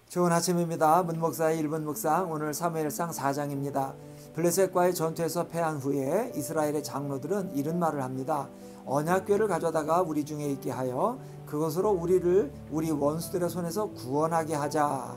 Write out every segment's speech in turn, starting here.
좋은 아침입니다. 문목사의 1분 묵상, 오늘 사무엘상 4장입니다. 블레셋과의 전투에서 패한 후에 이스라엘의 장로들은 이런 말을 합니다. 언약궤를 가져다가 우리 중에 있게 하여 그것으로 우리를 우리 원수들의 손에서 구원하게 하자.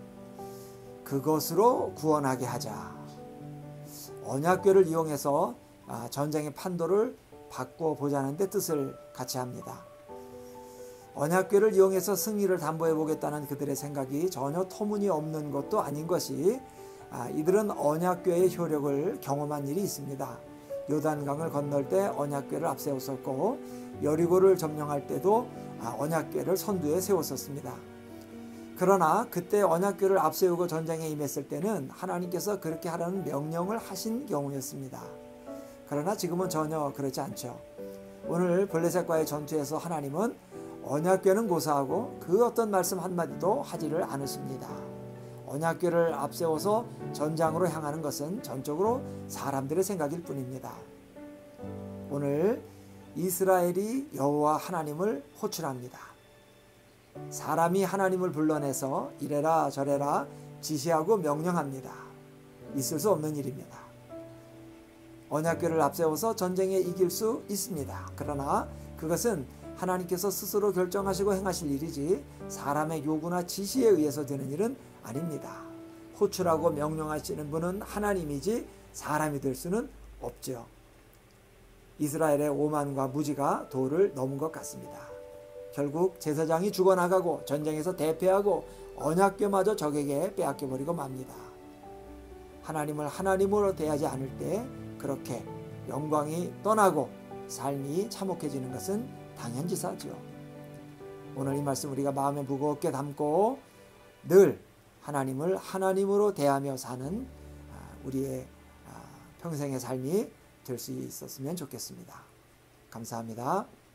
그것으로 구원하게 하자. 언약궤를 이용해서 전쟁의 판도를 바꿔보자는 데 뜻을 같이 합니다. 언약궤를 이용해서 승리를 담보해 보겠다는 그들의 생각이 전혀 터무니없는 것도 아닌 것이, 이들은 언약궤의 효력을 경험한 일이 있습니다. 요단강을 건널 때 언약궤를 앞세웠었고, 여리고를 점령할 때도 언약궤를 선두에 세웠었습니다. 그러나 그때 언약궤를 앞세우고 전쟁에 임했을 때는 하나님께서 그렇게 하라는 명령을 하신 경우였습니다. 그러나 지금은 전혀 그렇지 않죠. 오늘 블레셋과의 전투에서 하나님은 언약궤는 고사하고 그 어떤 말씀 한마디도 하지를 않으십니다. 언약궤를 앞세워서 전장으로 향하는 것은 전적으로 사람들의 생각일 뿐입니다. 오늘 이스라엘이 여호와 하나님을 호출합니다. 사람이 하나님을 불러내서 이래라 저래라 지시하고 명령합니다. 있을 수 없는 일입니다. 언약궤를 앞세워서 전쟁에 이길 수 있습니다. 그러나 그것은 하나님께서 스스로 결정하시고 행하실 일이지 사람의 요구나 지시에 의해서 되는 일은 아닙니다. 호출하고 명령하시는 분은 하나님이지 사람이 될 수는 없죠. 이스라엘의 오만과 무지가 도를 넘은 것 같습니다. 결국 제사장이 죽어나가고 전쟁에서 대패하고 언약궤마저 적에게 빼앗겨버리고 맙니다. 하나님을 하나님으로 대하지 않을 때 그렇게 영광이 떠나고 삶이 참혹해지는 것은 당연지사죠. 오늘 이 말씀 우리가 마음에 무겁게 담고 늘 하나님을 하나님으로 대하며 사는 우리의 평생의 삶이 될 수 있었으면 좋겠습니다. 감사합니다.